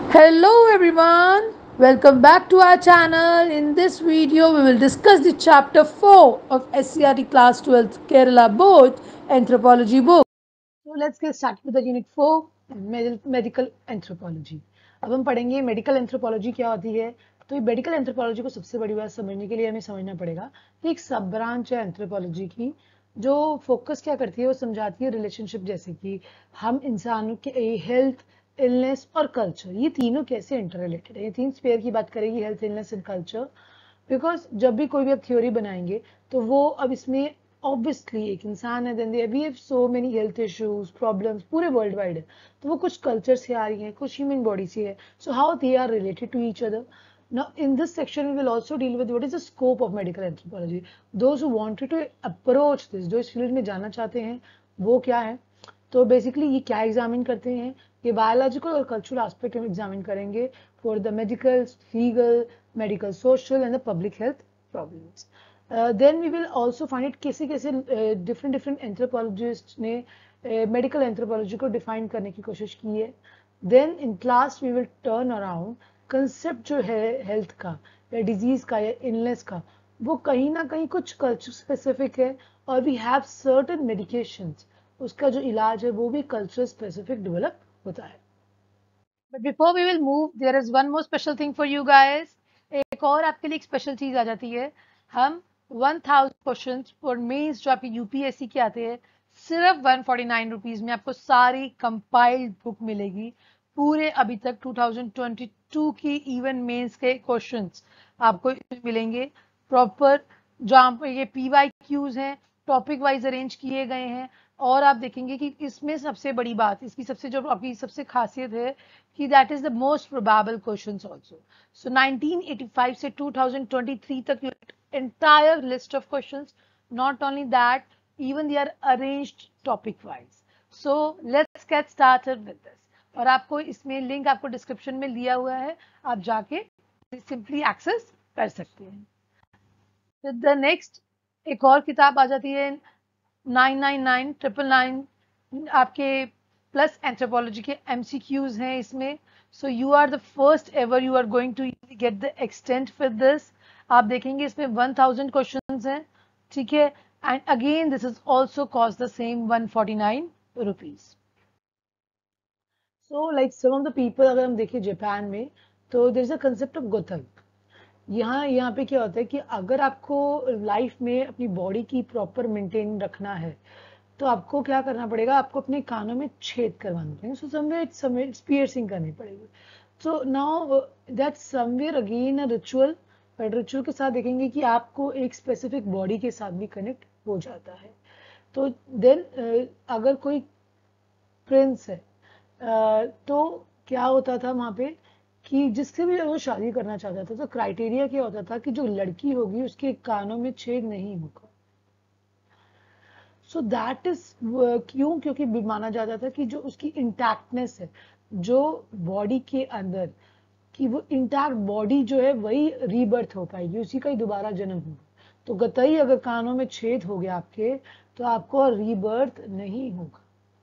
Hello everyone, welcome back to our channel. In this video we will discuss the chapter 4 of SCRT class 12 Kerala board anthropology book. So let's get started with the unit 4 medical anthropology. अब हम पढ़ेंगे medical anthropology क्या होती है. तो ये medical anthropology को सबसे बड़ी बात समझने के लिए हमें समझना पड़ेगा कि एक सब ब्रांच है एंथ्रोपोलॉजी की जो फोकस क्या करती है, वो समझाती है रिलेशनशिप, जैसे कि हम इंसानों के हेल्थ, इलनेस और कल्चर, ये तीनों कैसे इंटर रिलेटेड है. ये तीन स्पेयर की बात करेगी, health, illness and culture. Because जब भी कोई भी आप थ्योरी बनाएंगे तो वो अब इसमें ऑब्वियसली एक इंसान है, then they we have so many health issues problems पूरे वर्ल्ड वाइड है, तो वो कुछ कल्चर से आ रही हैं, कुछ ह्यूमन बॉडी से है. So how they are related to each other. Now, in this section, we will also deal with what is the scope of medical anthropology. Those who wanted to approach this, जो इस field में जाना चाहते हैं, वो क्या है. तो बेसिकली ये क्या एग्जामिन करते हैं, ये बायोलॉजिकल और कल्चरल एस्पेक्ट हम एग्जामिन करेंगे for the medical, legal, medical, social and the public health problems. Then we will also find it कैसे कैसे डिफरेंट डिफरेंट एंथ्रोपोलॉजिस्ट ने मेडिकल एंथ्रोपोलॉजी को डिफाइन करने की कोशिश की है. Then in class we will turn around concept जो है हेल्थ का या डिजीज का या इलनेस का, वो कहीं ना कहीं कुछ कल्चर स्पेसिफिक है, और वी हैव सर्टेन मेडिकेशंस, उसका जो इलाज है वो भी कल्चर स्पेसिफिक डेवलप होता है. But before we will move, there is one more special thing for you guys. एक और आपके लिए एक स्पेशल चीज आ जाती है. हम 1000 क्वेश्चन फॉर मेंस जो आपके यूपीएससी के आते हैं, सिर्फ 149 रुपीज में आपको सारी कंपाइल्ड बुक मिलेगी. पूरे अभी तक 2022 की इवन मेंस के क्वेश्चंस आपको मिलेंगे प्रॉपर, जहाँ पर ये पीवाई क्यूज हैं, टॉपिक वाइज अरेंज किए गए हैं. और आप देखेंगे कि इसमें सबसे बड़ी बात, इसकी सबसे जो आपकी सबसे खासियत है कि that is the most probable questions also. So 1985 से 2023 तक entire list of questions. Not only that, even they are arranged topic wise. So let's get started with this. और आपको इसमें लिंक आपको डिस्क्रिप्शन में दिया हुआ है, आप जाके सिंपली एक्सेस कर सकते हैं. द नेक्स्ट एक और किताब आ जाती है 999 आपके प्लस एंथ्रोपोलॉजी के एमसीक्यूज हैं इसमें. So you are the first ever you are going to get the extent with this. आप देखेंगे इसमें 1000 क्वेश्चंस हैं, ठीक है. And again this is also cost the same 149 rupees. So like some of the people, अगर हम देखें Japan में, तो there is a concept of gothal. यहाँ पे क्या होता है कि अगर आपको लाइफ में अपनी बॉडी की प्रॉपर मेंटेन रखना है, तो आपको क्या करना पड़ेगा, आपको अपने कानों में छेद करवाना पड़ेगा. सो समवेयर पियर्सिंग करनी पड़ेगी. So now that somewhere again a ritual, but ritual के साथ देखेंगे कि आपको एक स्पेसिफिक बॉडी के साथ भी कनेक्ट हो जाता है. तो देन अगर कोई प्रिंस है, तो क्या होता था वहां पे कि जिससे भी वो शादी करना चाहता था, तो क्राइटेरिया क्या होता था कि जो लड़की होगी उसके कानों में छेद नहीं होगा. सो दैट इज क्यों, क्योंकि माना जाता था कि जो उसकी इंटैक्टनेस है, जो बॉडी के अंदर कि वो इंटैक्ट बॉडी जो है वही रीबर्थ हो पाएगी, उसी का ही दोबारा जन्म होगा. तो गतई अगर कानों में छेद हो गया आपके, तो आपको रीबर्थ नहीं होगा.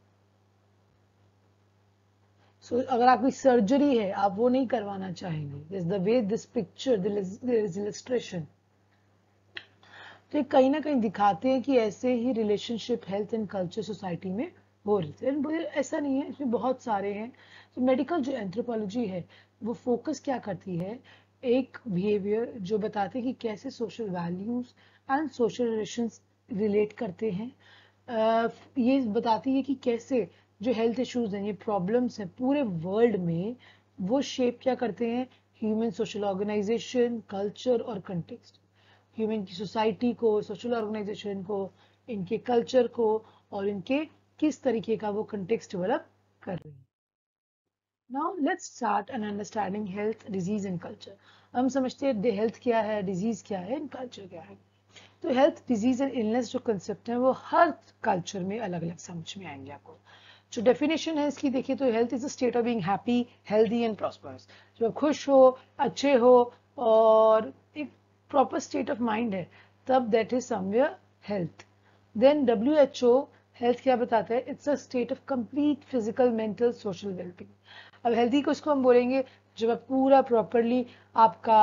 सो अगर आपकी सर्जरी है, आप वो नहीं करवाना चाहेंगे. This the way this picture there is illustration. तो ये कहीं ना कहीं दिखाते हैं कि ऐसे ही relationship health and culture society में हो रहे थे. ऐसा नहीं है, इसमें बहुत सारे हैं. तो मेडिकल जो एंथ्रोपोलॉजी है वो फोकस क्या करती है, एक बिहेवियर जो बताते हैं कि कैसे social values and social relations relate करते हैं. ये बताती है कि कैसे जो हेल्थ इश्यूज हैं, ये प्रॉब्लम्स हैं पूरे वर्ल्ड में, वो शेप क्या करते हैं, ह्यूमन सोशल ऑर्गेनाइजेशन, कल्चर और कंटेक्स्ट. ह्यूमन की सोसाइटी को, सोशल ऑर्गेनाइजेशन को, इनके कल्चर को, और इनके किस तरीके का वो कंटेक्स्ट डेवलप कर रहे हैं. Now let's start an understanding health, disease and culture. हम समझते हैं हेल्थ क्या है, डिजीज क्या है, एंड कल्चर क्या है. तो हेल्थ, डिजीज एंड इलनेस जो कंसेप्ट है वो हर कल्चर में अलग अलग समझ में आएंगे आपको. जो डेफिनेशन है इसकी देखिए, तो health is a state of being happy, healthy and prosperous. जो खुश हो, अच्छे हो, और एक प्रॉपर स्टेट ऑफ माइंड है, तब that is somewhere health. Then WHO health क्या बताता है, it's a state of complete physical, mental, social wellbeing. अब हेल्दी को इसको हम बोलेंगे जब आप पूरा प्रॉपरली आपका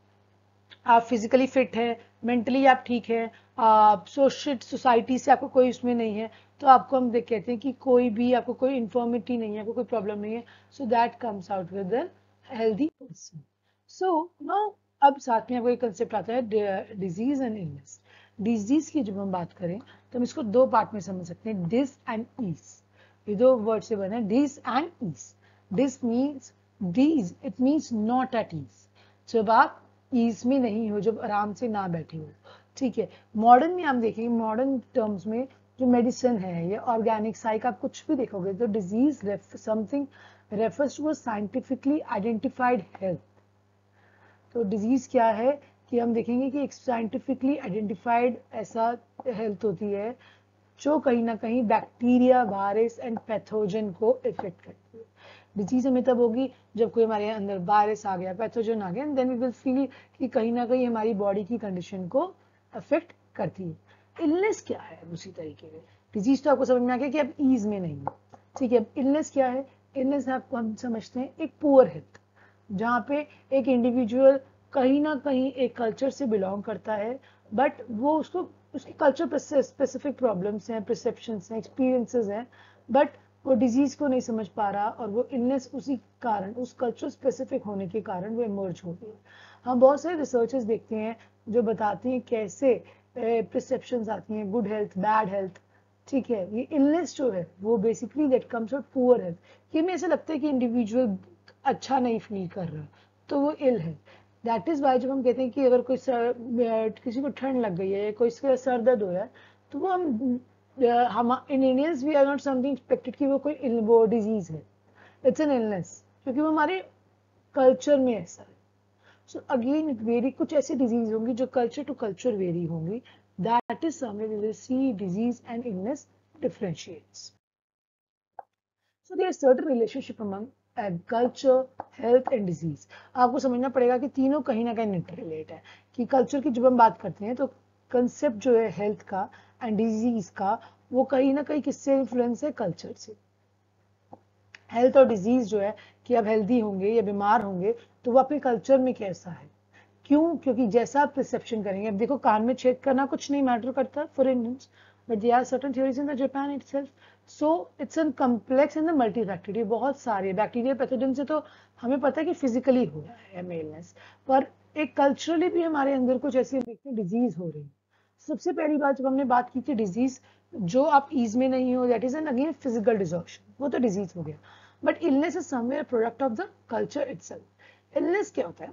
आप फिजिकली फिट है, मेंटली आप ठीक है, आप सोसाइटी से आपको कोई उसमें नहीं है, तो आपको हम देख कहते हैं कि कोई भी आपको कोई इन्फॉर्मिटी नहीं है, आपको कोई प्रॉब्लम नहीं है, so that comes out with a healthy person. So now अब साथ में आपको एक कंसेप्ट आता है डिजीज एंड इलनेस. डिजीज की जब हम बात करें तो हम इसको दो पार्ट में समझ सकते हैं, डिस एंड ईज. ये दो वर्ड से बना है, dis and ease. Dis means dis, it means not at ease. जब आप ईज में नहीं हो, जब आराम से ना बैठे हो, ठीक है. मॉडर्न में हम देखेंगे, मॉडर्न टर्म्स में जो मेडिसिन है या ऑर्गेनिक साइक आप कुछ भी देखोगे तो disease something refers to a scientifically identified health. तो डिजीज क्या है कि हम देखेंगे कि एक साइंटिफिकली आइडेंटिफाइड ऐसा हेल्थ होती है जो कहीं ना कहीं बैक्टीरिया, वायरस एंड पैथोजन को इफेक्ट करती है. डिजीज हमें तब होगी जब कोई हमारे अंदर वायरस आ गया, पैथोजन आ गया, and then we will feel कि कहीं ना कहीं हमारी बॉडी की कंडीशन को अफेक्ट करती है. इलनेस क्या है उसी तरीके से. डिजीज तो आपको समझ में आ गया कि अब ईज में नहीं है, ठीक है. इलनेस क्या है? इलनेस आपको हम समझते हैं एक पुअर हेल्थ, जहाँ पे एक इंडिविजुअल कहीं ना कहीं एक कल्चर से बिलोंग करता है, बट वो उसको उसके कल्चर स्पेसिफिक प्रॉब्लम्स हैं, परसेप्शंस हैं, एक्सपीरियंसेस हैं, बट वो डिजीज को नहीं समझ पा रहा और वो इलनेस उसी कारण, उस कल्चर स्पेसिफिक होने के कारण वो इमर्ज हो गई. हम बहुत सारे रिसर्चेस देखते हैं जो बताती हैं कैसे परसेप्शंस आती हैं, गुड हेल्थ, बैड हेल्थ, ठीक है. ये इलनेस जो है वो basically that comes out poor health. कि हमें ऐसा लगता है कि इंडिविजुअल अच्छा नहीं फील कर रहा तो वो इल है. दैट इज वाई जब हम कहते हैं कि अगर कोई किसी को ठंड लग गई है, कोई इसका सर दर्द हो रहा है, तो वो हम in Indians we are not something expected कि वो कोई वो डिजीज है. इट्स एन इलनेस, क्योंकि वो हमारे कल्चर में ऐसा है. सो अगेन इट वेरी, कुछ ऐसी डिजीज होंगी जो कल्चर टू कल्चर वेरी होंगी. That is somewhere we will see disease and illness differentiates. So there is certain relationship among culture, health and disease. आपको समझना पड़ेगा कि तीनों कहीं ना कहीं इंटररिलेट है. कि कल्चर की जब हम बात करते हैं तो कंसेप्ट जो है हेल्थ का एंड डिजीज का, वो कहीं ना कहीं किससे इन्फ्लुएंस है? कल्चर से. हेल्थ और डिजीज जो है कि आप हेल्दी होंगे या बीमार होंगे तो वो आपके कल्चर में कैसा है. क्यों? क्योंकि जैसा आप रिसेप्शन करेंगे. अब देखो, कान में छेद करना कुछ नहीं मैटर करता for Indians, but they are certain theories in the Japan itself. So it's an complex and multi factory. बहुत सारे बैक्टीरिया, पैथोजन से तो हमें पता है कि फिजिकली हो रहा है मेलनेस, पर एक कल्चरली भी हमारे अंदर कुछ ऐसी डिजीज हो रही है. सबसे पहली बात, जब हमने बात की थी डिजीज जो आप ईज में नहीं हो, that is an again physical distortion, वो तो डिजीज हो गया. But illness is somewhere product of the culture itself. Illness क्या होता है?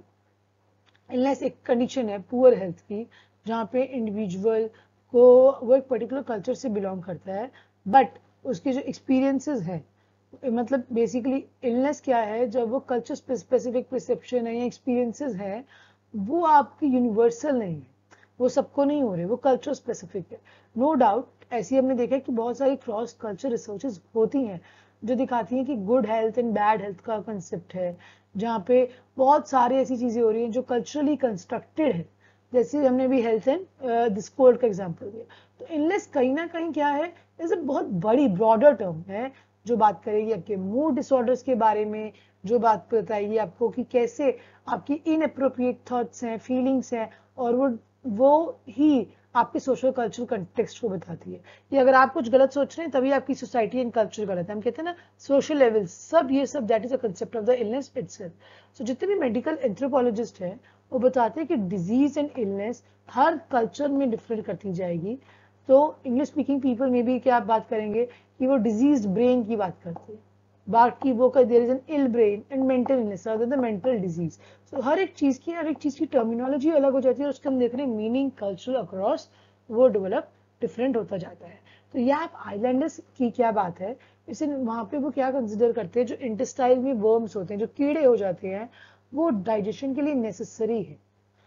इलनेस एक कंडीशन है पुअर हेल्थ की, जहाँ पे इंडिविजुअल को वो एक पर्टिकुलर कल्चर से बिलोंग करता है, बट उसके जो एक्सपीरियंसेस हैं, मतलब बेसिकली इलनेस क्या है? जब वो कल्चर स्पेसिफिक परसेप्शन है या एक्सपीरियंसेस है, वो आपकी यूनिवर्सल नहीं है, वो सबको नहीं हो रहे, वो कल्चर स्पेसिफिक है. नो डाउट ऐसी हमने देखा है कि बहुत सारी क्रॉस कल्चर रिसर्चेस होती हैं जो दिखाती हैं कि good health and bad health का कंसेप्ट है, जहाँ पे बहुत सारी ऐसी चीजें हो रही हैं जो कल्चरली कंस्ट्रक्टेड है. जैसे हमने भी हेल्थ एंड डिस्कोर्ड का एग्जांपल दिया. तो इलनेस कहीं ना कहीं क्या है? इज बहुत बड़ी ब्रॉडर टर्म है जो बात करेगी आपके मूड डिसऑर्डर्स के बारे में, जो बात बताएगी आपको कि कैसे आपकी इनअप्रोप्रिएट थॉट्स हैं, फीलिंग्स हैं, और वो ही आपके सोशल कल्चरल कंटेक्स्ट को बताती है. कि अगर आप कुछ गलत सोच रहे हैं तभी आपकी सोसाइटी एंड कल्चर गलत है. हम कहते हैं ना सोशल लेवल, सब ये सब that is a concept of the illness itself. So जितने भी मेडिकल एंथ्रोपोलॉजिस्ट हैं वो बताते हैं कि डिजीज एंड इलनेस हर कल्चर में डिफरेंट करती जाएगी. तो इंग्लिश स्पीकिंग पीपल में भी क्या आप बात करेंगे कि वो डिजीज ब्रेन की बात करते हैं, बाकी वो there is an ill brain and mental illness other the mental disease. So हर एक चीज की टर्मिनोलॉजी अलग हो जाती है और उसके हम देख रहे हैं मीनिंग कल्चरल अक्रॉस वो डेवलप डिफरेंट होता जाता है. तो यह आप आइलैंडर्स की क्या बात है, इसे वहां पे वो क्या कंसिडर करते हैं, जो इंटेस्टाइल में वर्म्स होते हैं, जो कीड़े हो जाते हैं, वो डाइजेशन के लिए नेसेसरी है.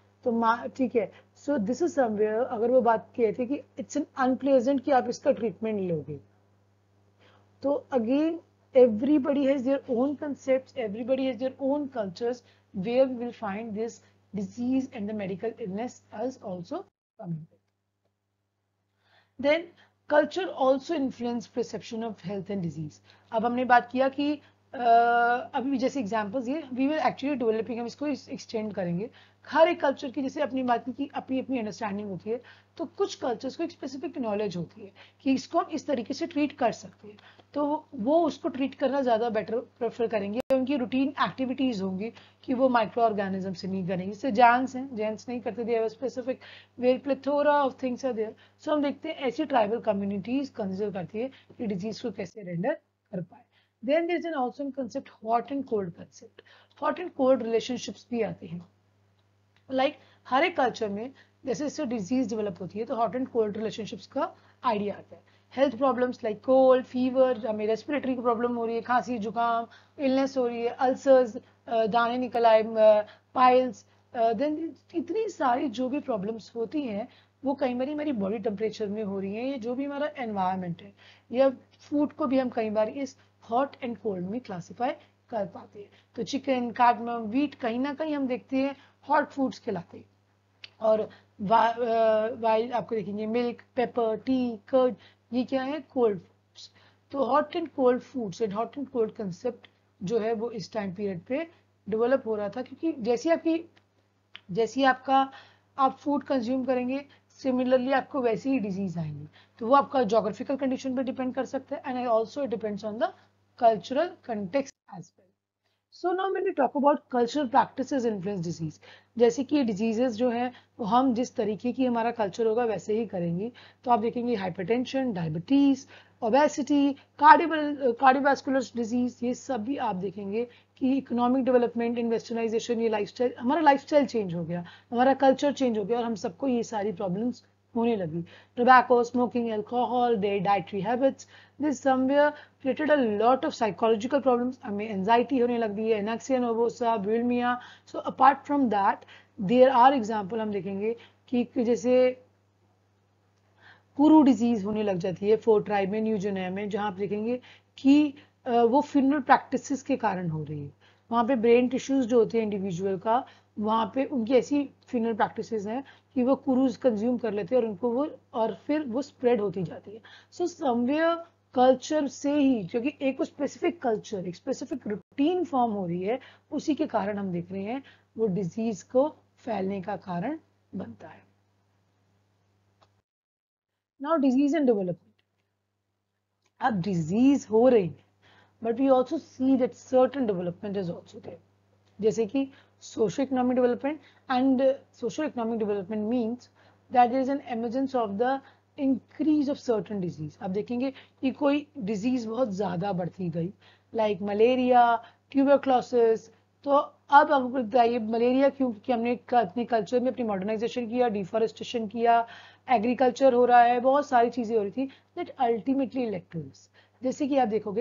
तो ठीक है. सो दिस इज समवेयर, अगर वो बात कहते हैं कि इट्स एन अनप्लेजेंट कि आप इसका ट्रीटमेंट लोगे, तो again everybody has their own concepts, everybody has their own cultures where we will find this disease and the medical illness as also coming. Then culture also influence perception of health and disease. अब हमने बात किया कि अभी जैसे examples ये we will actually developing, हम इसको एक्सटेंड करेंगे। हर एक कल्चर की जैसे अपनी बात की अपनी अपनी अंडरस्टैंडिंग होती है, तो कुछ कल्चर्स को एक स्पेसिफिक नॉलेज होती है कि इसको हम इस तरीके से ट्रीट कर सकते हैं, तो वो उसको ट्रीट करना ज़्यादा बेटर प्रेफर करेंगे। उनकी रूटीन एक्टिविटीज़ होंगी कि वो माइक्रो ऑर्गेनिज्म से नहीं करेंगे। जैसे जैंस हैं, जैंस नहीं करते, their specific where plethora of things are there. So हम देखते हैं ऐसी ट्राइबल कम्युनिटीज कंसिडर करती है कि डिजीज को कैसे रेंडर कर पाए। Then there is an also concept hot and cold concept. Hot and cold relationships भी आते हैं। Like हर एक कल्चर में जैसे जैसे डिजीज डेवलप होती है तो हॉट एंड कोल्ड रिलेशनशिप्स का आइडिया आता है। Health problems like cold, fever, हमें रेस्पिरेटरी की प्रॉब्लम हो रही है, खांसी जुकाम, इलनेस हो रही है, अल्सर्स, दाने निकल आए, पाइल्स, देन इतनी सारी जो भी प्रॉब्लम्स होती हैं वो कई बार हमारी बॉडी टेम्परेचर में हो रही है, या जो भी हमारा एनवायरनमेंट है, या फूड को भी हम कई बार इस हॉट एंड कोल्ड में क्लासीफाई कर पाते हैं। तो चिकन, कार्डमम, व्हीट कहीं ना कहीं हम देखते हैं हॉट फूड्स खिलाते हैं, और वाइल आपको देखेंगे मिल्क, पेपर, टी, कर्ड, ये क्या है, कोल्ड फूड्स। तो hot and cold foods and hot and cold concept जो है वो इस टाइम पीरियड पे डेवलप हो रहा था, क्योंकि जैसी आपका आप फूड कंज्यूम करेंगे, सिमिलरली आपको वैसी ही डिजीज आएंगी। तो वो आपका जोग्राफिकल कंडीशन पर डिपेंड कर सकता है, and also it depends on the cultural context as well. So now when we talk about cultural practices influence disease, जैसे कि ये डिजीजेस जो है वो हम जिस तरीके की हमारा कल्चर होगा वैसे ही करेंगी। तो आप देखेंगे hypertension, diabetes, obesity, cardiovascular disease, ये सब भी आप देखेंगे कि इकोनॉमिक डेवलपमेंट, इन्वेस्टर्नाइजेशन, ये लाइफस्टाइल, हमारा लाइफस्टाइल चेंज हो गया, हमारा कल्चर चेंज हो गया, और हम सबको ये सारी प्रॉब्लम्स होने लगी। Tobacco, smoking, alcohol, their dietary habits, this somewhere created a lot of psychological problems. हमें एंजाइटी होने लग गई है, anorexia nervosa, bulimia. So apart from that there are example हम देखेंगे कि जैसे कुरू डिजीज होने लग जाती है फोर ट्राइब में, न्यू गिनिया में, जहाँ आप देखेंगे कि वो फ्यूनरल प्रैक्टिसेस के कारण हो रही है। वहाँ पे ब्रेन टिश्यूज जो होते हैं इंडिविजुअल का, वहाँ पे उनकी ऐसी फ्यूनरल प्रैक्टिसेस हैं कि वो कुरूज कंज्यूम कर लेते हैं, और उनको वो, और फिर वो स्प्रेड होती जाती है। सो समवेयर कल्चर से ही, क्योंकि एक स्पेसिफिक कल्चर, एक स्पेसिफिक रूटीन फॉर्म हो रही है, उसी के कारण हम देख रहे हैं वो डिजीज को फैलने का कारण बनता है। नाउ डिजीज एंड डेवलपमेंट, अब डिजीज हो रही है, but we also see that certain development is also there, जैसे कि socio economic development. And socio economic development means that is an emergence of the increase of certain disease. आप देखेंगे कि कोई डिजीज बहुत ज्यादा बढ़ती गई, लाइक मलेरिया, ट्यूबरक्लोसिस। तो अब आपको बताइए मलेरिया क्यों? क्योंकि हमने अपने कल्चर में अपनी मॉडर्नाइजेशन किया, डिफॉरेस्टेशन किया, एग्रीकल्चर हो रहा है, बहुत सारी चीजें हो रही थी that ultimately led to this. जैसे कि आप देखोगे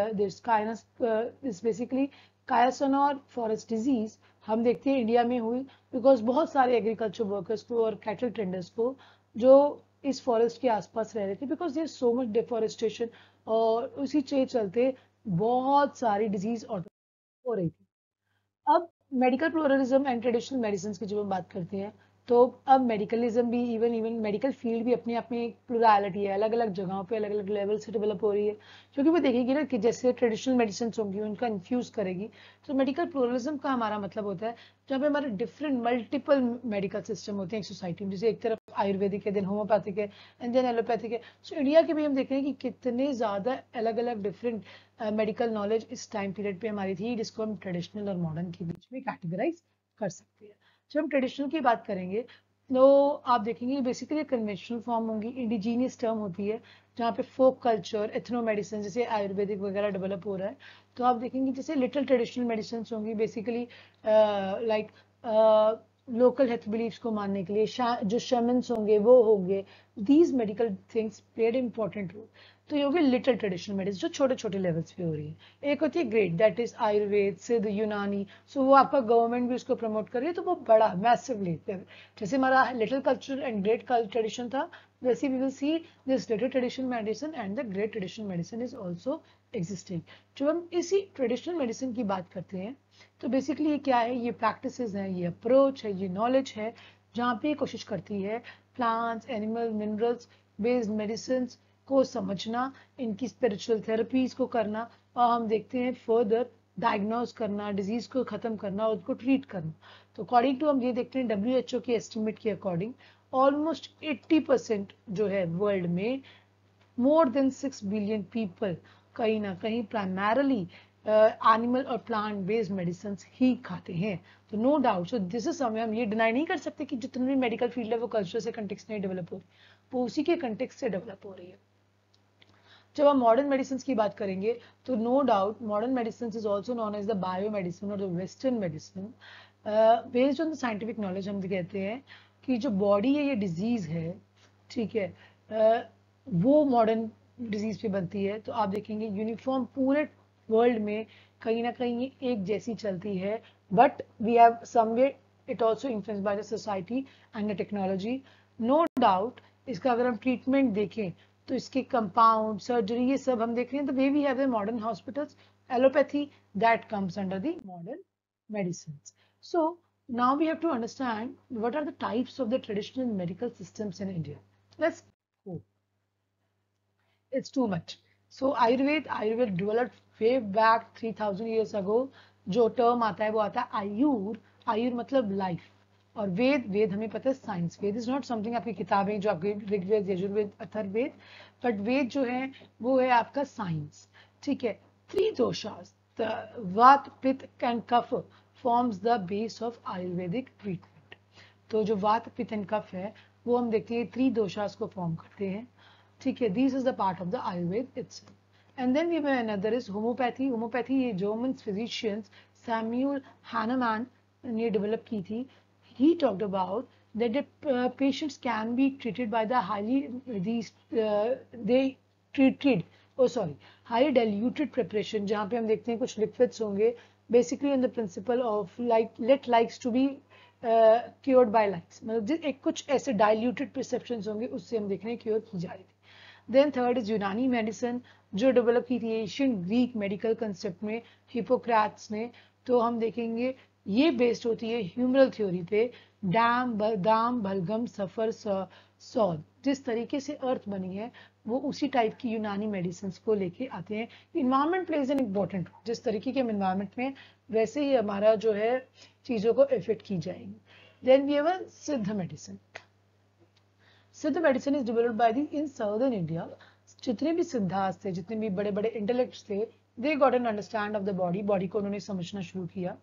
बेसिकली कायासोनोर फॉरेस्ट डिजीज हम देखते हैं इंडिया में हुई बिकॉज बहुत सारे एग्रीकल्चर वर्कर्स को और कैटल टेंडर्स को जो इस फॉरेस्ट के आसपास रह रहे थे, because there so much deforestation, और उसी के चलते बहुत सारी डिजीज हो रही थी। अब medical pluralism and traditional medicine की जब हम बात करते हैं, तो अब मेडिकलिज्म भी, इवन इवन मेडिकल फील्ड भी अपने आप में एक प्लूरलिटी है, अलग अलग जगहों पे अलग अलग लेवल से डेवलप हो रही है, क्योंकि वो देखेगी ना कि जैसे ट्रेडिशनल मेडिसिन होंगी उनका इन्फ्यूज करेगी। तो मेडिकल प्लूरलिज्म का हमारा मतलब होता है जहाँ पे हमारे डिफरेंट मल्टीपल मेडिकल सिस्टम होते हैं एक सोसाइटी में, जैसे एक तरफ आयुर्वेदिक है, देन होम्योपैथिक है, एंड देन एलोपैथिक है। सो इंडिया के भी हम देख रहे हैं कि कितने ज़्यादा अलग अलग डिफरेंट मेडिकल नॉलेज इस टाइम पीरियड पे हमारी थी, जिसको हम ट्रेडिशनल और मॉडर्न के बीच में कैटेगराइज कर सकते हैं। जब हम ट्रेडिशनल की बात करेंगे तो आप देखेंगे बेसिकली कन्वेंशनल फॉर्म होंगी, इंडिजीनियस टर्म होती है, जहाँ पे फोक कल्चर, एथनो मेडिसिन जैसे आयुर्वेदिक वगैरह डेवलप हो रहा है। तो आप देखेंगे जैसे लिटिल ट्रेडिशनल मेडिसिन होंगी basically like local health beliefs को मानने के लिए जो शमन्स होंगे वो होंगे, these medical things played important role. तो ये हो गई लिटिल ट्रेडिशनल मेडिसिन जो छोटे छोटे लेवल्स पे हो रही है। एक होती है ग्रेट, दैट इज आयुर्वेद, सिद्ध, यूनानी। सो वो आपका गवर्नमेंट भी उसको प्रमोट कर रही है, तो वो बड़ा मैसिवली, जैसे हमारा little culture and great tradition था, वैसे we will see this little traditional medicine and the great traditional medicine is also existing. जब हम इसी ट्रेडिशनल मेडिसिन की बात करते हैं तो बेसिकली ये क्या है, ये प्रैक्टिसेस हैं, ये अप्रोच है, ये नॉलेज है, जहाँ पे कोशिश करती है plants, animal, minerals based medicine को समझना, इनकी स्पिरिचुअल थेरेपीज को करना, और हम देखते हैं फर्दर डायग्नोज करना, डिजीज को खत्म करना, उसको ट्रीट करना। तो अकॉर्डिंग टू हम ये देखते हैं WHO के एस्टिमेट के अकॉर्डिंग ऑलमोस्ट 80% जो है वर्ल्ड में, मोर देन 6 बिलियन पीपल कहीं ना कहीं प्राइमरली एनिमल और प्लांट बेस्ड मेडिसिन ही खाते हैं। तो no doubt, so this is समय हम ये डिनाई नहीं कर सकते कि जितनी भी मेडिकल फील्ड है वो कल्चर से कंटेक्स्ट नहीं डेवलप हो रही, वो उसी के कंटेक्स्ट से डेवलप हो रही है। जब हम मॉडर्न मेडिसिन की बात करेंगे तो no doubt modern medicine is also known as the bio medicine और the western medicine. Based on the scientific knowledge हम कहते हैं कि जो बॉडी है ये डिजीज है, ठीक है, वो मॉडर्न डिजीज पे बनती है। तो आप देखेंगे यूनिफॉर्म पूरे वर्ल्ड में कहीं ना कहीं एक जैसी चलती है, but we have somewhere it also influenced by the society and the technology. No doubt इसका अगर हम ट्रीटमेंट देखें तो इसके कंपाउंड सर्जरी ये सब हम देख रहे हैं। The way we have the modern hospitals, allopathy that comes under the modern medicine. So now we have to understand what are the types of the traditional medical systems in India. Let's go. It's too much. So Ayurveda developed way back 3000 years ago. जो term आता है वो आता है आयुर। आयुर मतलब life, और वेद, वेद हमें पता है science. Veda is not something आपकी किताबें जो आपके ऋग्वेद, यजुर्वेद, अथर्ववेद, बट वेद जो है वो है आपका साइंस, ठीक है। 3 doshas, vata, pitta and kapha forms the base of Ayurvedic treatment. तो जो वात, पित्त एंड कफ है वो हम देखते हैं 3 दोषास को फॉर्म करते हैं, ठीक है। This is the part of the Ayurveda itself. And then we have another is homeopathy. Homeopathy ये जर्मन फिजिशियंस सैम्यूल हैनमान ने डेवलप की थी। He talked about that the patients can be treated by the highly diluted preparation, जहाँ पे हम देखते हैं कुछ liquids होंगे, basically on the principle of like let likes to be cured by likes, मतलब एक कुछ ऐसे diluted perceptions होंगे, उससे हम देख रहे हैं क्योर की जा रही थी। Then third is Unani medicine, जो डेवलप की थी एशियन ग्रीक मेडिकल कंसेप्ट में हिपोक्रेट्स ने। तो हम देखेंगे ये बेस्ड होती है ह्यूमरल थ्योरी पे, दाम बलगम सफर सौद। जिस तरीके से अर्थ बनी है वो उसी टाइप की यूनानी मेडिसिन को लेके आते हैं। इन्वायरमेंट प्लेज एन इम्पोर्टेंट, जिस तरीके के इन्वायरमेंट में वैसे ही हमारा जो है चीजों को इफेक्ट की जाएगी। Then we have a Siddha medicine. Siddha medicine is developed by the in southern India. जितने भी सिद्धार्थ थे, जितने भी बड़े बड़े इंटेलेक्ट्स थे, they got an understand of the body, body को उन्होंने समझना शुरू किया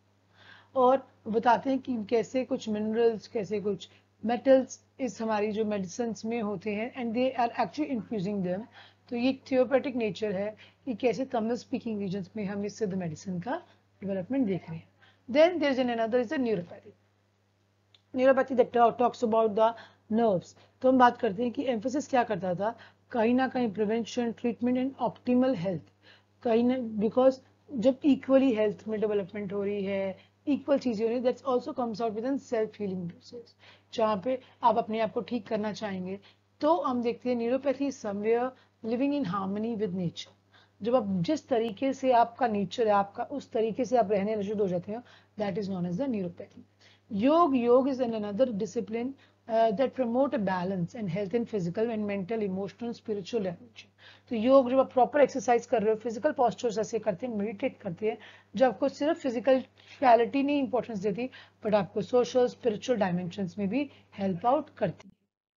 और बताते हैं कि कैसे कुछ मिनरल्स, कैसे कुछ मेटल्स इस हमारी जो मेडिसिन में होते हैं, and they are actually infusing them. तो ये थियोपेटिक नेचर है कि कैसे तमिल स्पीकिंग रीजन्स में हम इस सिद्ध मेडिसिन का डेवलपमेंट देख रहे हैं। Then there is an another is the neuropathy. Neuropathy that talks about the nerves. तो हम बात करते हैं कि एम्फोसिस क्या करता था, कहीं ना कहीं prevention, treatment and optimal health. कहीं ना, बिकॉज जब इक्वली हेल्थ में डेवलपमेंट हो रही है, इक्वल चीजें हो रही है, that's also comes out with an self healing process, जहाँ पे आप अपने आप को ठीक करना चाहेंगे। तो हम देखते हैं neuropathy somewhere living in harmony with nature. जब आप जिस तरीके से आपका नेचर है, आपका उस तरीके से आप रहने शुरू हो जाते हो, that is known as the neuropathy. Yoga is another discipline that promote a balance and health in physical and mental, emotional, spiritual dimension. तो योग जब आप प्रॉपर एक्सरसाइज कर रहे हो, फिजिकल पॉस्चर्स ऐसे करते हैं, मेडिटेट करते हैं, जो आपको सिर्फ फिजिकल क्वालिटी नहीं इंपॉर्टेंस देती, बट आपको सोशल स्पिरिचुअल डायमेंशंस में भी हेल्प आउट करती है।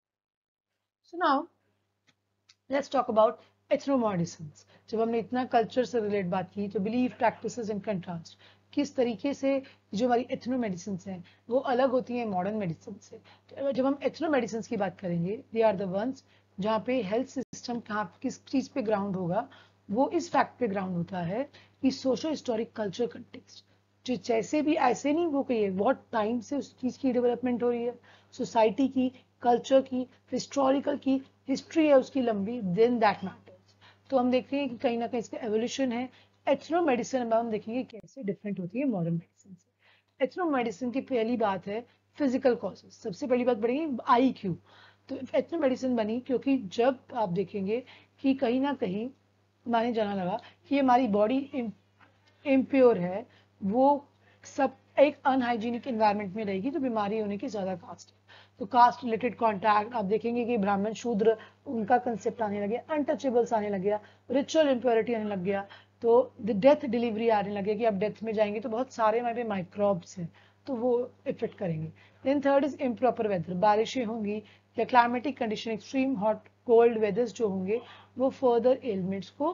So now let's talk about ethnomedicines. जब हमने इतना कल्चर से रिलेट बात की, तो बिलीफ, प्रैक्टिसेस एंड कंट्रास्ट, किस तरीके से जो हमारी एथनो मेडिसिन हैं वो अलग होती हैं मॉडर्न मेडिसिन से। जब हम एथनो मेडिसिन की बात करेंगे, दे आर द वंस जहाँ पे हेल्थ सिस्टम कहाँ किस चीज पे ग्राउंड होगा, वो इस फैक्ट पे ग्राउंड होता है कि सोशो हिस्टोरिक कल्चर कंटेक्स्ट, जो जैसे भी ऐसे नहीं वो कहिए बहुत टाइम से उस चीज की डेवलपमेंट हो रही है, सोसाइटी की, कल्चर की, हिस्टोरिकल की हिस्ट्री है उसकी लंबी, देन दैट मैटर्स। तो हम देख रहे हैं कि कहीं ना कहीं इसका एवोल्यूशन है। एथनो मेडिसिन में हम देखेंगे कैसे डिफरेंट होती है मॉडर्न मेडिसिन से। एथनो मेडिसिन की पहली बात है फिजिकल कॉजेज। सबसे पहली बात बढ़ेगी IQ। तो एथनो मेडिसिन बनी क्योंकि जब आप देखेंगे कि कहीं ना कहीं माने जाना लगा कि हमारी बॉडी इम्प्योर है, वो सब एक अनहाइजीनिक इन्वायरमेंट में रहेगी, तो बीमारी होने की ज्यादा कास्ट है। तो कास्ट रिलेटेड कॉन्टैक्ट आप देखेंगे कि ब्राह्मण शूद्र उनका कंसेप्ट आने लगे, अनटचेबल्स आने लग गया, रिचुअल इम्प्योरिटी आने लग गया, तो डेथ डिलीवरी आने लगे कि अब डेथ में जाएंगे, तो बहुत सारे हमारे पे माइक्रोब्स हैं, तो वो इफेक्ट करेंगे। Then third is improper weather, बारिशें होंगी या climatic condition, extreme hot cold weathers जो होंगे वो फर्दर एलिमेंट्स को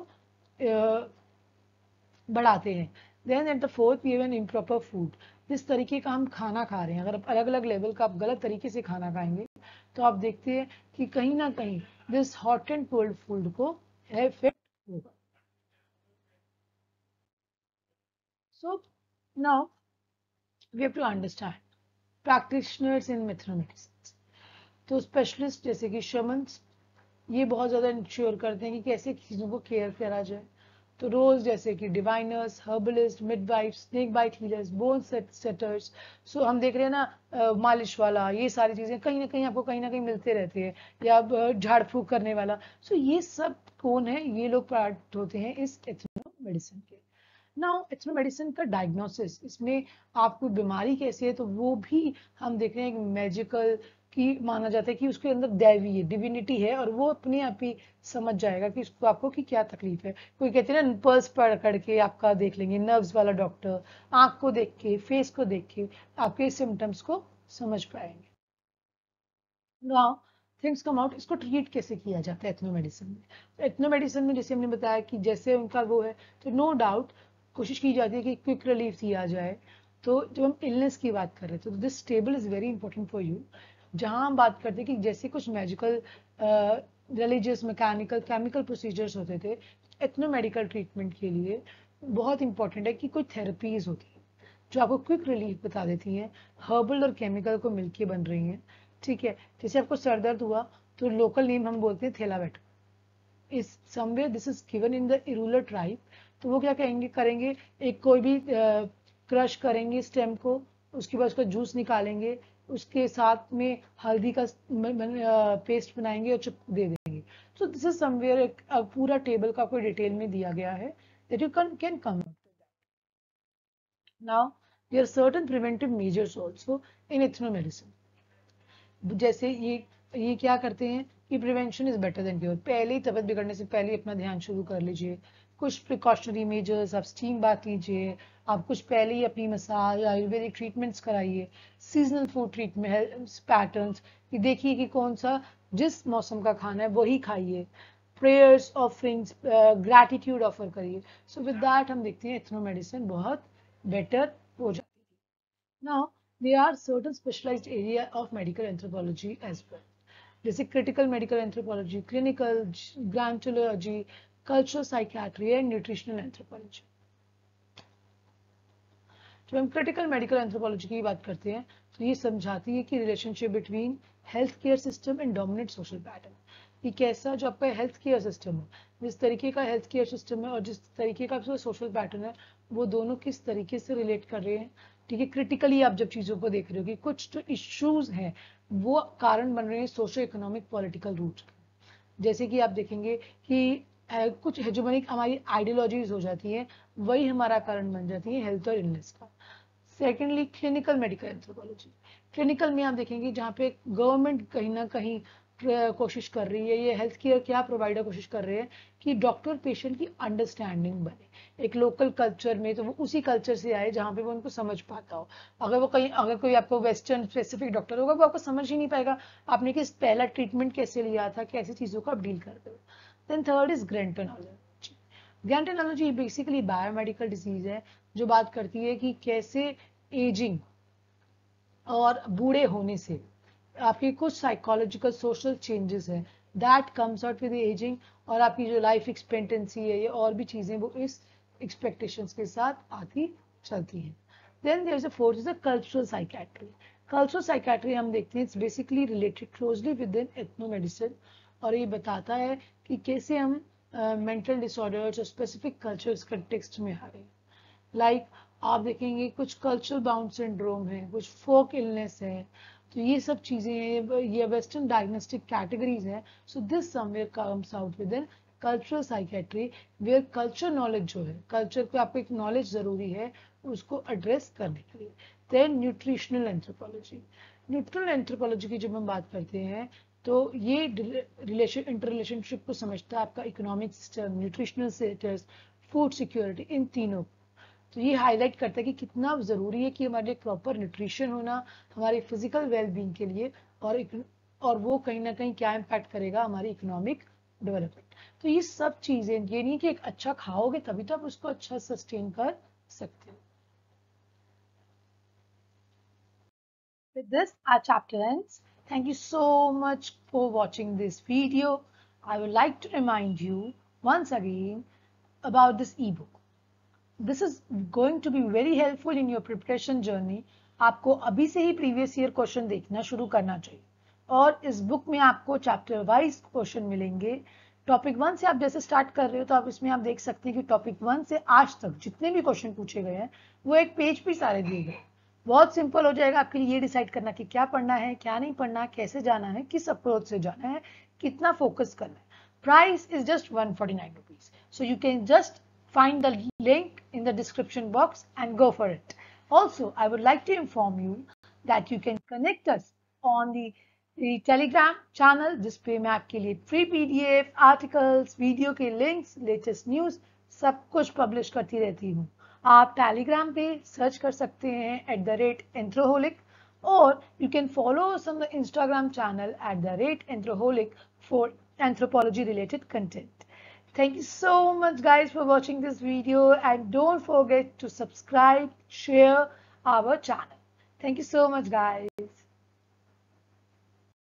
बढ़ाते हैं। Then at the fourth we have an improper food, जिस तरीके का हम खाना खा रहे हैं, अगर अलग अलग लेवल का आप गलत तरीके से खाना खाएंगे तो आप देखते हैं कि कहीं ना कहीं this hot and cold food को इफेक्ट होगा। So now we have to understand practitioners in mathematics. तो स्पेशलिस्ट जैसे कि शमन्स, ये बहुत ज़्यादा इंश्योर करते हैं कि कैसे चीज़ों को केयर करा जाए। तो रोज जैसे कि diviners, herbalist, midwife, snake bite healers, bone setters. So हम देख रहे हैं ना, मालिश वाला, ये सारी चीज़ें कहीं ना कहीं आपको कहीं ना कहीं मिलते रहते हैं, या झाड़ फूक करने वाला। सो ये सब कौन है, ये लोग पार्ट होते हैं इस एथनो मेडिसिन के। नाउ एथनो मेडिसिन का डायग्नोसिस, इसमें आपको बीमारी कैसी है तो वो भी हम देख रहे हैं कि मैजिकल की माना जाता है कि उसके अंदर दैवी है, डिविनिटी है, और वो अपने आप ही समझ जाएगा कि उसको आपको की क्या तकलीफ है। कोई कहते हैं ना पल्स पकड़ के आपका देख लेंगे, नर्व्स वाला डॉक्टर आंख को देख के, फेस को देख के आपके सिम्टम्स को समझ पाएंगे। नाउ थिंग्स कम आउट, इसको ट्रीट कैसे किया जाता है एथनो मेडिसिन में। एथनो मेडिसिन में जैसे हमने बताया कि जैसे उनका वो है, तो नो डाउट कोशिश की जाती है कि क्विक रिलीफ दिया जाए। तो जब हम इलनेस की बात कर रहे थे तो this table is very important for you, जहाँ हम बात करते हैं कि जैसे कुछ magical, religious, mechanical, chemical procedures होते थे, एथनो मेडिकल ट्रीटमेंट के लिए बहुत इंपॉर्टेंट है कि कोई थेरेपीज होती है जो आपको क्विक रिलीफ बता देती हैं, हर्बल और केमिकल को मिलके बन रही हैं। ठीक है, जैसे आपको सर दर्द हुआ तो लोकल नेम हम बोलते हैं थेलावेट, इस somewhere this is given in the Irular tribe. तो वो क्या कहेंगे करेंगे, एक कोई भी क्रश करेंगे स्टेम को, उसके बाद उसका जूस निकालेंगे, उसके साथ में हल्दी का पेस्ट बनाएंगे और चुप दे देंगे। सो दिस इज समवेयर पूरा टेबल का कोई डिटेल में दिया गया है that you can come. Now there are certain preventive measures also in ethno medicine. जैसे ये क्या करते हैं कि prevention is better than cure, पहले ही तबीयत बिगड़ने से पहले अपना ध्यान शुरू कर लीजिए। कुछ प्रिकॉशनरी मेजर्स, आप स्टीम बात लीजिए, आप कुछ पहले ही अपनी मसाज आयुर्वेदिक ट्रीटमेंट्स कराइए, सीजनल फूड ट्रीटमेंट पैटर्न्स कि देखिए कि कौन सा जिस मौसम का खाना है वही खाइए, प्रेयर्स, ऑफरिंग्स, ग्रैटिट्यूड ऑफर करिए। सो विद दैट हम देखते हैं एथनो मेडिसिन बहुत बेटर हो जाती है। Now there are certain specialized area of medical anthropology as well, जैसे critical medical anthropology, clinical grantology, cultural psychiatry and nutritional anthropology। जब हम क्रिटिकल मेडिकल एंथ्रोपोलॉजी की बात करते हैं तो ये समझाती है कि relationship between health care system and dominant social pattern, कि कैसा जो आपका हेल्थ केयर सिस्टम है, जिस तरीके का हेल्थ केयर सिस्टम है और जिस तरीके का सोशल पैटर्न है, वो दोनों किस तरीके से रिलेट कर रहे हैं। ठीक है, क्रिटिकली आप जब चीज़ों को देख रहे हो कि कुछ जो इश्यूज हैं वो कारण बन रहे हैं सोशो इकोनॉमिक पॉलिटिकल रूट्स, जैसे कि आप देखेंगे कि कुछ हेजोमोनिक हमारी आइडियोलॉजीज हो जाती हैं, वही हमारा कारण बन जाती है हेल्थ और इलनेस का। Secondly clinical medical anthropology, clinical में आप देखेंगे जहाँ पे गवर्नमेंट कहीं ना कहीं कोशिश कर रही है, ये हेल्थ केयर क्या प्रोवाइडर कोशिश कर रहे हैं कि डॉक्टर पेशेंट की अंडरस्टैंडिंग बने एक लोकल कल्चर में, तो वो उसी कल्चर से आए जहाँ पे वो उनको समझ पाता हो। अगर वो कहीं अगर कोई आपको वेस्टर्न स्पेसिफिक डॉक्टर होगा वो आपको समझ ही नहीं पाएगा आपने किस पहला ट्रीटमेंट कैसे लिया था, कैसी चीज़ों को आप डील करते हो। Then third is gerontology. Gerontology basically biomedical disease है जो बात करती है कि कैसे एजिंग और बूढ़े होने से आपकी कुछ साइकोलॉजिकल सोशल चेंजेस हैं that comes out with aging, और आपकी जो लाइफ एक्सपेक्टेंसी है ये और भी चीज़ें वो इस एक्सपेक्टेशंस के साथ आती चलती हैं। Then there is a fourth is a cultural psychiatry. Cultural psychiatry हम देखते हैं it's basically related closely with in ethno medicine, और ये बताता है कि कैसे हम मेंटल डिसऑर्डर्स और स्पेसिफिक कल्चर्स कंटेक्स्ट में आ रहे हैं। लाइक आप देखेंगे कुछ कल्चरल बाउंड सिंड्रोम है, कुछ फोक इलनेस है, तो ये सब चीज़ें ये वेस्टर्न डायग्नोस्टिक कैटेगरीज हैं। So this somewhere comes out with in cultural psychiatry, where culture knowledge जो है, कल्चर को आपको एक नॉलेज ज़रूरी है उसको एड्रेस करने के लिए। Then nutritional anthropology, neutral anthropology की जब हम बात करते हैं तो ये रिलेशन इंटर रिलेशनशिप को समझता है आपका economic system, nutritional status, food security, इन तीनों। तो ये हाईलाइट करता है कि कितना ज़रूरी है कि हमारे प्रॉपर न्यूट्रिशन होना हमारी फिजिकल वेलबींग के लिए, और वो कहीं ना कहीं क्या इम्पैक्ट करेगा हमारी इकोनॉमिक डेवलपमेंट। तो ये सब चीज़ें, ये नहीं कि एक अच्छा खाओगे तभी तो आप उसको अच्छा सस्टेन कर सकते हो। With this, our chapter ends. Thank you so much for watching this video. I would like to remind you once again about this ebook. This is going to be very helpful in your preparation journey. आपको अभी से ही previous year question देखना शुरू करना चाहिए, और इस book में आपको चैप्टर वाइज क्वेश्चन मिलेंगे। टॉपिक 1 से आप जैसे स्टार्ट कर रहे हो तो आप इसमें आप देख सकते हैं कि टॉपिक 1 से आज तक जितने भी क्वेश्चन पूछे गए हैं वो एक पेज पे सारे दिए गए। बहुत सिंपल हो जाएगा आपके लिए ये डिसाइड करना कि क्या पढ़ना है, क्या नहीं पढ़ना, कैसे जाना है, किस अप्रोच से जाना है, कितना फोकस करना है। Price is just 149 rupees, so you can just find the link in the description box and go for it. Also, I would like to inform you that you can connect us on the Telegram channel, जिस पे मैं आपके लिए free PDF, articles, video के links, latest news सब कुछ publish करती रहती हूँ। आप टेलीग्राम पे सर्च कर सकते हैं @Anthroholic, और you can follow us on the Instagram channel @Anthroholic for anthropology related content. Thank you so much guys for watching this video, and don't forget to subscribe, share our channel. Thank you so much guys.